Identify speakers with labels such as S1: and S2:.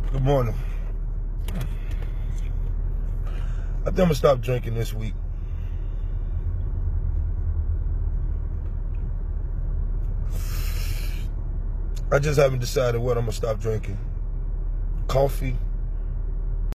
S1: Good morning. I think I'm gonna stop drinking this week. I just haven't decided what I'm gonna stop drinking. Coffee,